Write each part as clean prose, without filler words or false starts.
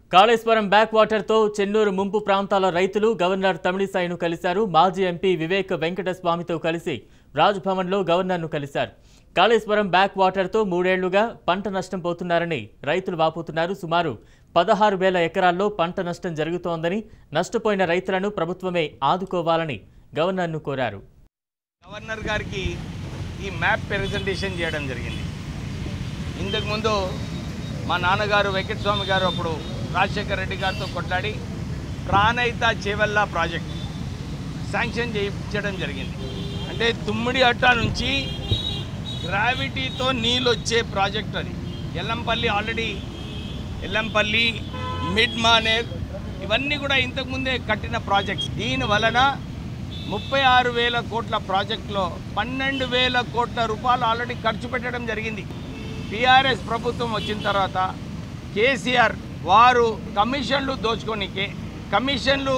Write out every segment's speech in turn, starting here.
Kaleshwaram back water తో చెన్నూరు ముంపు ప్రాంతాల రైతులు గవర్నర్ తమిళిసైను కలిశారు. మాజీ ఎంపీ వివేక్ వెంకటస్వామితో కలిసి రాజ్భవన్లో గవర్నర్ను కలిశారు. కాళేశ్వరం బ్యాక్ వాటర్ తో 3 ఏళ్లుగా పంట నష్టం పోతున్నారని రైతులు వాపోతున్నారు. సుమారు 16,000 ఎకరాల్లో పంట నష్టం జరుగుతోందని, నష్టపోయిన రైతులను ప్రభుత్వమే ఆదుకోవాలని గవర్నర్ను కోరారు. గవర్నర్ గారికి ఈ మ్యాప్ ప్రెజెంటేషన్ చేయడం జరిగింది. ఇంతకు ముందు మా నాన్నగారు వెంకటస్వామి గారు అప్పుడు రాజశేఖర్ రెడ్డి గారితో కొట్లాడి ప్రాణహిత చేవెళ్ళ ప్రాజెక్ట్ శాంక్షన్ చేయించడం జరిగింది. అంటే తుమ్మిడి అట్ట నుంచి గ్రావిటీతో నీళ్ళు వచ్చే ప్రాజెక్ట్ అది. ఎల్లంపల్లి ఆల్రెడీ ఎల్లంపల్లి, మిడ్ మానేర్ ఇవన్నీ కూడా ఇంతకుముందే కట్టిన ప్రాజెక్ట్స్. దీని వలన 36,000 కోట్ల ప్రాజెక్టులో 12,000 కోట్ల రూపాయలు ఆల్రెడీ ఖర్చు పెట్టడం జరిగింది. టీఆర్ఎస్ ప్రభుత్వం వచ్చిన తర్వాత కేసీఆర్ వారు కమిషన్లు దోచుకోనికే, కమిషన్లు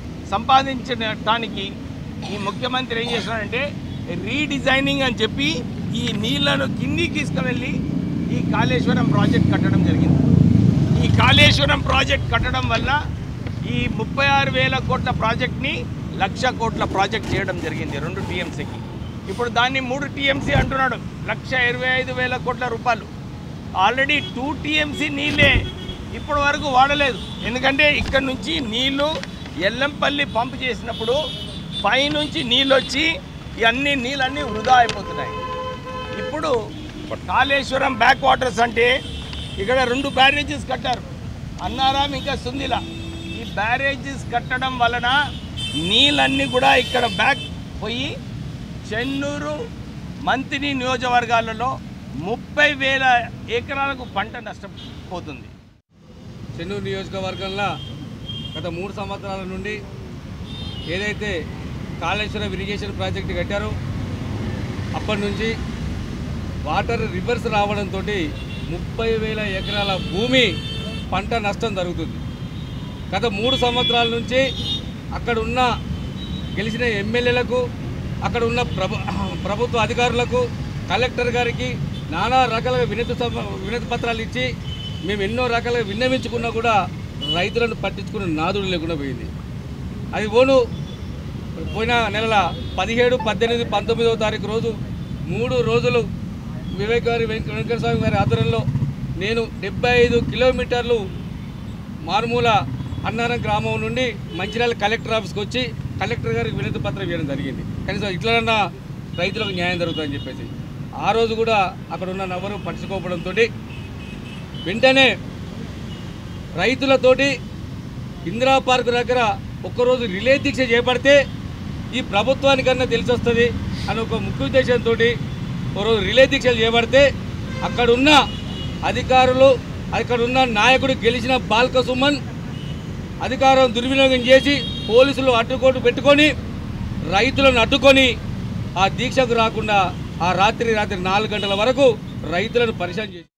సంపాదించడానికి ఈ ముఖ్యమంత్రి ఏం చేస్తున్నారంటే రీడిజైనింగ్ అని చెప్పి ఈ నీళ్లను కిందికి తీసుకువెళ్ళి ఈ కాళేశ్వరం ప్రాజెక్ట్ కట్టడం జరిగింది. ఈ కాళేశ్వరం ప్రాజెక్ట్ కట్టడం వల్ల ఈ 36,000 కోట్ల ప్రాజెక్ట్ని 1,00,000 కోట్ల ప్రాజెక్ట్ చేయడం జరిగింది 2 టీఎంసీకి. ఇప్పుడు దాన్ని 3 టీఎంసీ అంటున్నాడు. 1,25,000 కోట్ల రూపాయలు. ఆల్రెడీ 2 టీఎంసీ నీళ్ళే ఇప్పటి వరకు వాడలేదు. ఎందుకంటే ఇక్కడ నుంచి నీళ్లు ఎల్లంపల్లి పంప్ చేసినప్పుడు పైనుంచి నీళ్ళు వచ్చి ఇవన్నీ నీళ్ళన్నీ వృధా అయిపోతున్నాయి. ఇప్పుడు కాళేశ్వరం బ్యాక్ వాటర్స్ అంటే ఇక్కడ 2 బ్యారేజెస్ కట్టారు, అన్నారాం ఇంకా సుందిలా. ఈ బ్యారేజెస్ కట్టడం వలన నీళ్ళన్నీ కూడా ఇక్కడ బ్యాక్ పోయి చెన్నూరు, మంతిని నియోజకవర్గాలలో 30,000 ఎకరాలకు పంట నష్టపోతుంది. చెన్నూరు నియోజకవర్గంలో గత 3 సంవత్సరాల నుండి ఏదైతే కాళేశ్వరం ఇరిగేషన్ ప్రాజెక్టు కట్టారో అప్పటి నుంచి వాటర్ రివర్స్ రావడంతో 30,000 ఎకరాల భూమి పంట నష్టం జరుగుతుంది. గత 3 సంవత్సరాల నుంచి అక్కడ ఉన్న గెలిచిన ఎమ్మెల్యేలకు, అక్కడ ఉన్న ప్రభుత్వ అధికారులకు, కలెక్టర్ గారికి నానా రకాలుగా వినతి పత్రాలు ఇచ్చి మేము ఎన్నో రకాలుగా విన్నవించుకున్నా కూడా రైతులను పట్టించుకున్న నాదుడు లేకుండా పోయింది. అది పోయిన నెలల 17, 18, 19వ తారీఖు రోజు 3 రోజులు వివేక్ గారి వెంకటస్వామి గారి ఆధ్వర్యంలో నేను 75 కిలోమీటర్లు మారుమూల అన్నారం గ్రామం నుండి మంచిర్యాల కలెక్టర్ ఆఫీస్కి వచ్చి కలెక్టర్ గారికి వినతి పత్రం ఇవ్వడం జరిగింది. కనీసం ఇట్లన్నా రైతులకు న్యాయం జరుగుతుందని చెప్పేసి. ఆ రోజు కూడా అక్కడ ఉన్న ఎవరు పట్టించుకోవడంతో వెంటనే రైతులతోటి ఇందిరా పార్క్ దగ్గర ఒక్కరోజు రిలే దీక్ష చేపడితే ఈ ప్రభుత్వానికన్నా తెలిసి వస్తుంది అని ఒక ముఖ్య ఉద్దేశంతో ఒకరోజు రిలే దీక్షలు చేపడితే అక్కడున్న అధికారులు, అక్కడున్న నాయకుడు గెలిచిన బాల్క సుమన్ అధికారం దుర్వినియోగం చేసి పోలీసులు అడ్డుకోటు పెట్టుకొని రైతులను అడ్డుకొని ఆ దీక్షకు రాకుండా ఆ రాత్రి 4 గంటల వరకు రైతులను పరిశాన్ చేసి